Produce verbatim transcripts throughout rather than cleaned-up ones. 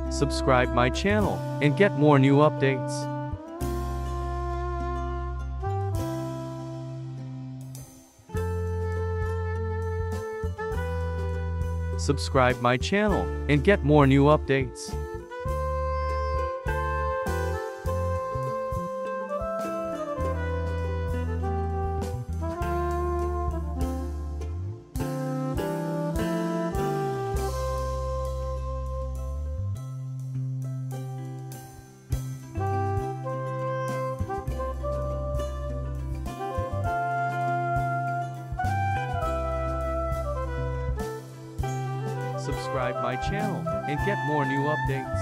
Subscribe my channel and get more new updates. Subscribe my channel and get more new updates. Subscribe my channel and get more new updates.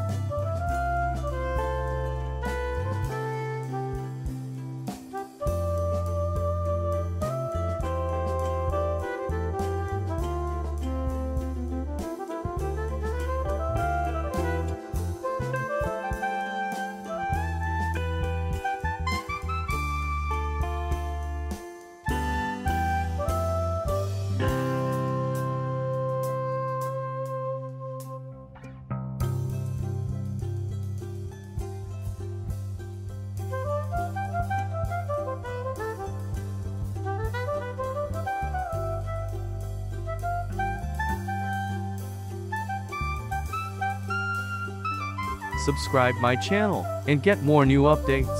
Subscribe my channel and get more new updates.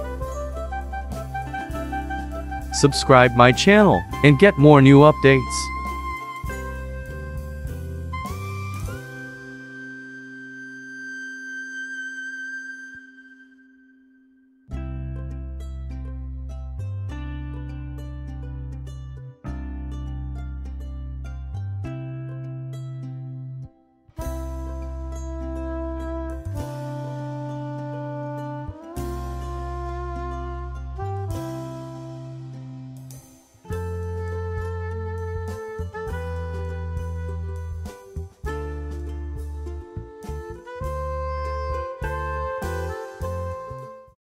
Subscribe my channel and get more new updates.